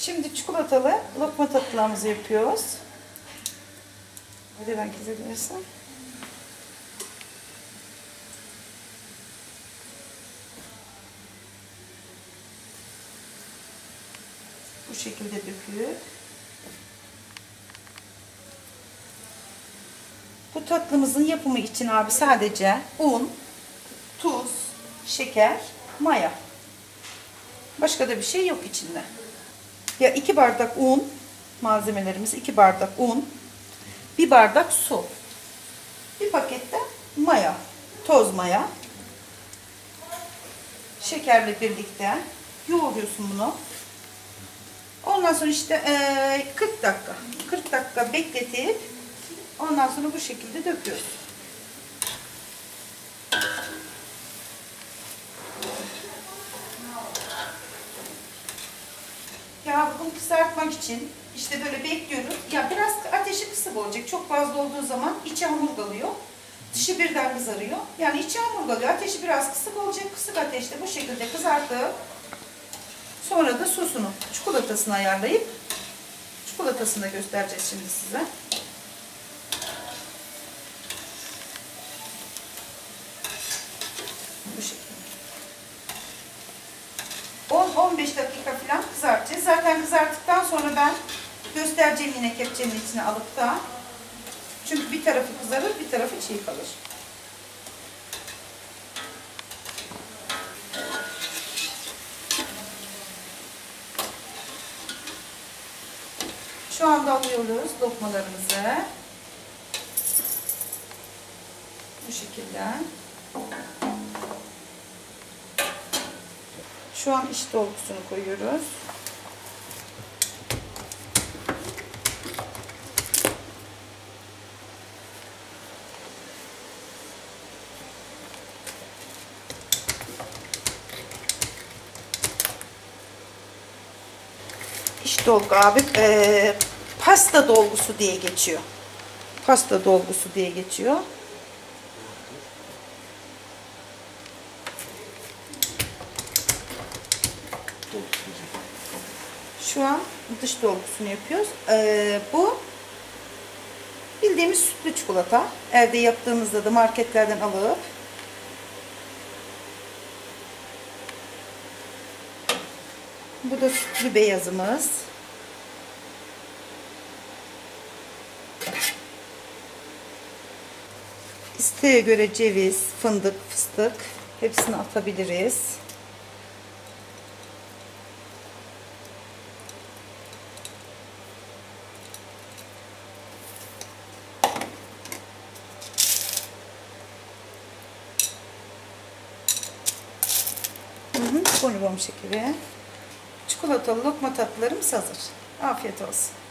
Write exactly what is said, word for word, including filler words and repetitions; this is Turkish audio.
Şimdi çikolatalı lokma tatlılarımızı yapıyoruz. Hadi ben kesebilirsin. Bu şekilde döküyoruz. Bu tatlımızın yapımı için abi sadece un, tuz, şeker, maya. Başka da bir şey yok içinde. Ya iki bardak un, malzemelerimiz iki bardak un, bir bardak su, bir pakette maya, toz maya, şekerle birlikte yoğuruyorsun bunu. Ondan sonra işte kırk dakika, kırk dakika bekletip ondan sonra bu şekilde döküyoruz. Ya bunu kızartmak için işte böyle bekliyoruz. Ya biraz ateşi kısık olacak. Çok fazla olduğu zaman içi hamur kalıyor. Dışı birden kızarıyor. Yani içi hamur kalıyor. Ateşi biraz kısık olacak. Kısık ateşte bu şekilde kızartıp sonra da sosunu, çikolatasını ayarlayıp çikolatasını da göstereceğiz şimdi size. Bu şekilde. on on beş dakika falan kızartacağız. Zaten kızarttıktan sonra ben göstereceğim yine kepçenin içine alıp da. Çünkü bir tarafı kızarır, bir tarafı çiğ kalır. Şu anda alıyoruz lokmalarımızı. Bu şekilde. Şu an iç dolgusunu koyuyoruz. İç dolgu abi e, pasta dolgusu diye geçiyor. Pasta dolgusu diye geçiyor. Şu an dış dolgusunu yapıyoruz. Ee, bu bildiğimiz sütlü çikolata. Evde yaptığımızda da marketlerden alıp bu da sütlü beyazımız. İsteğe göre ceviz, fındık, fıstık hepsini atabiliriz. Bonibon şekeri. Çikolatalı lokma tatlılarımız hazır. Afiyet olsun.